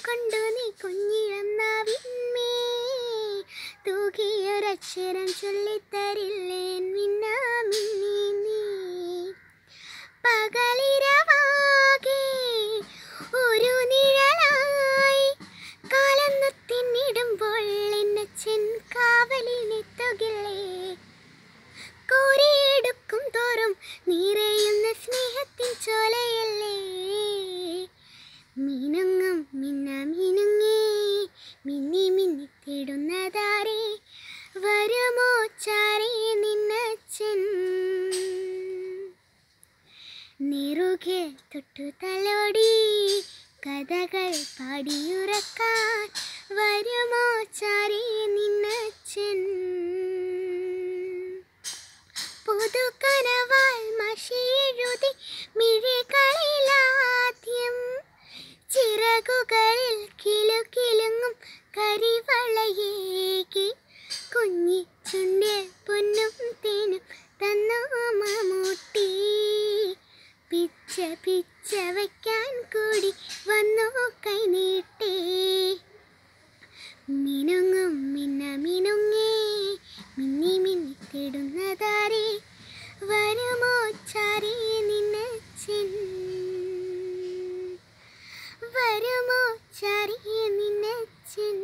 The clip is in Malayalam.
കൊണ്ടു നീ കുഞ്ഞിളം നാവിന്മേ തൂകിയൊരക്ഷരം ചൊല്ലിത്തരില്ലേ മിന്നാമിന്നി നീ. പകലിരവാകെ ഒരു നിഴലായി കാലന്നു തിന്നിടുമ്പോൾ എന്നച്ഛൻ കാവലിനെത്തുകില്ലേ. കോരിയെടുക്കും തോറും നിറയുന്ന സ്നേഹത്തിൻ ചോലയല്ലേ. മിനുങ്ങും മിന്നമിനുങ്ങേ മിന്നി മിന്നി തേടുന്നതാരേ വരുമോ ചാരേ നിന്നച്ഛൻ. നെറുകെ തൊട്ടു തലോടി കഥകൾ പാടിയുറക്കാൻ വരുമോ ചാരേ നിന്നച്ഛൻ. പുതുക്കനവാൽ മഷിയെഴുതി മിഴികളിലാദ്യം ചിറകുകളിൽ കിലുകിലുങ്ങും കരിവളയേകി കുഞ്ഞി ചുണ്ടിൽ പൊന്നും തേനും തന്നു മമ്മൂട്ടി. പിച്ച പിച്ച വയ്ക്കാൻ കൂടി വന്നു കൈനീട്ടി. മിനുങ്ങും മിന്നമിനുങ്ങേ മിന്നി മിന്നി തേടുന്നതാരേ വരുമോ ചാരേ നിന്നച്ഛൻ. വരുമോ ചാരേ നിന്നച്ഛൻ.